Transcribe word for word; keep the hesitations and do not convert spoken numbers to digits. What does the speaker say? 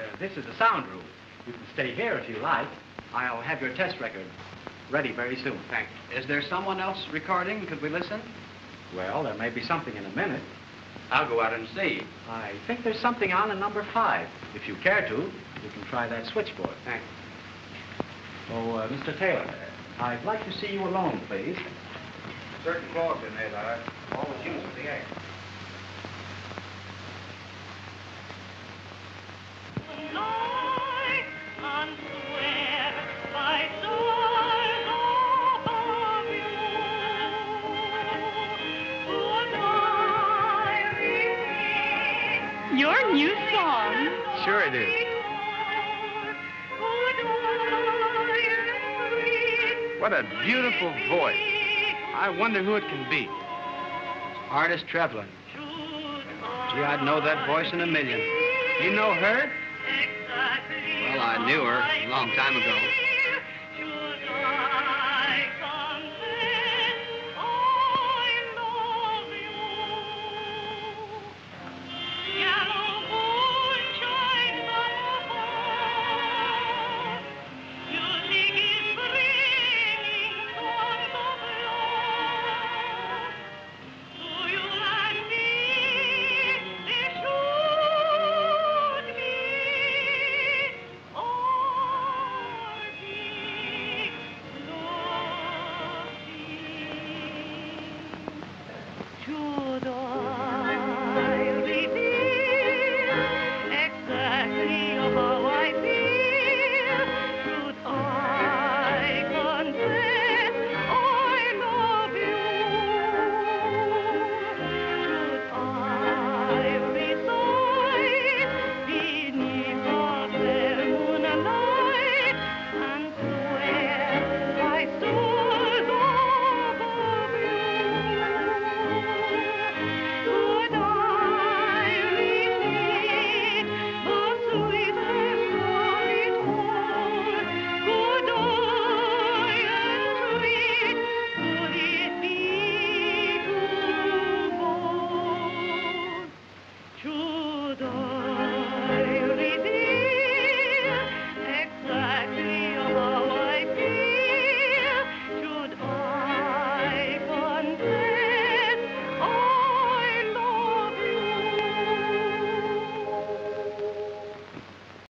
Uh, this is the sound room. You can stay here if you like. I'll have your test record ready very soon. Thank you. Is there someone else recording? Could we listen? Well, there may be something in a minute. I'll go out and see. I think there's something on in number five. If you care to, you can try that switchboard. Thank you. Oh, uh, Mister Taylor, I'd like to see you alone, please. Certain clause in there that I always use for the air. Your new song? Sure it is. What a beautiful voice. I wonder who it can be. Artist Trevelyan. Gee, I'd know that voice in a million. You know her? Well, I knew her a long time ago.